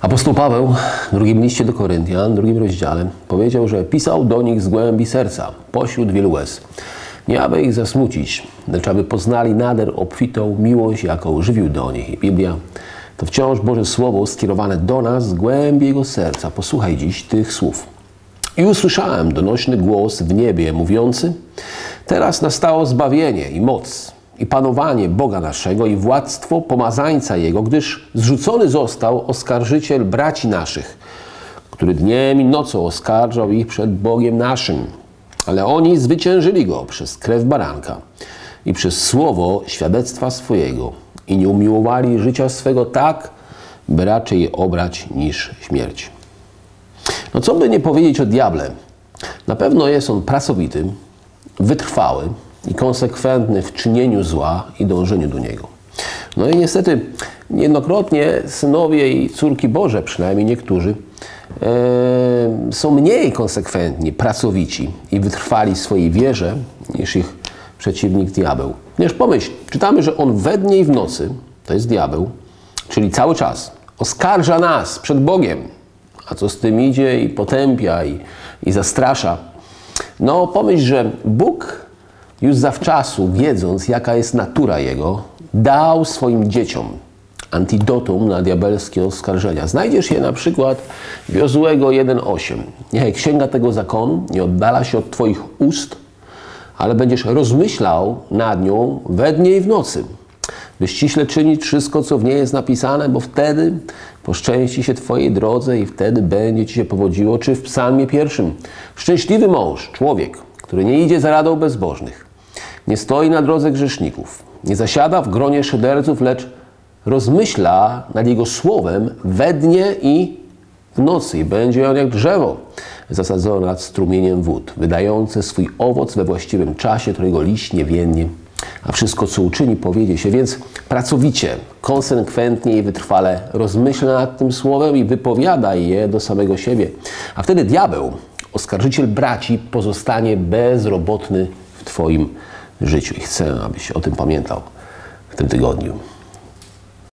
Apostoł Paweł w drugim liście do Koryntian, w drugim rozdziale, powiedział, że pisał do nich z głębi serca, pośród wielu łez. Nie aby ich zasmucić, lecz aby poznali nader obfitą miłość, jaką żywił do nich. I Biblia to wciąż Boże Słowo skierowane do nas z głębi Jego serca. Posłuchaj dziś tych słów. I usłyszałem donośny głos w niebie mówiący: teraz nastało zbawienie i moc, i panowanie Boga naszego, i władztwo pomazańca Jego, gdyż zrzucony został oskarżyciel braci naszych, który dniem i nocą oskarżał ich przed Bogiem naszym. Ale oni zwyciężyli Go przez krew baranka i przez słowo świadectwa swojego i nie umiłowali życia swego tak, by raczej je obrać niż śmierć. No co by nie powiedzieć o diable? Na pewno jest on pracowity, wytrwały i konsekwentny w czynieniu zła i dążeniu do niego. No i niestety niejednokrotnie synowie i córki Boże, przynajmniej niektórzy, są mniej konsekwentni, pracowici i wytrwali w swojej wierze niż ich przeciwnik diabeł. Ponieważ pomyśl, czytamy, że on we dnie i w nocy, to jest diabeł, czyli cały czas oskarża nas przed Bogiem, a co z tym idzie i potępia i zastrasza. No pomyśl, że Bóg już zawczasu, wiedząc jaka jest natura Jego, dał swoim dzieciom antidotum na diabelskie oskarżenia. Znajdziesz je na przykład w Jozuego 1,8. Niechaj księga tego zakonu nie oddala się od Twoich ust, ale będziesz rozmyślał nad nią we dnie i w nocy, by ściśle czynić wszystko, co w niej jest napisane, bo wtedy poszczęści się Twojej drodze i wtedy będzie Ci się powodziło. Czy w psalmie 1. Szczęśliwy mąż, człowiek, który nie idzie za radą bezbożnych, nie stoi na drodze grzeszników, nie zasiada w gronie szyderców, lecz rozmyśla nad Jego słowem we dnie i w nocy i będzie on jak drzewo zasadzone nad strumieniem wód, wydające swój owoc we właściwym czasie, którego liść nie więdnie, a wszystko, co uczyni, powiedzie się. Więc pracowicie, konsekwentnie i wytrwale rozmyśla nad tym słowem i wypowiada je do samego siebie. A wtedy diabeł, oskarżyciel braci, pozostanie bezrobotny w Twoim życiu. I chcę, abyś o tym pamiętał w tym tygodniu.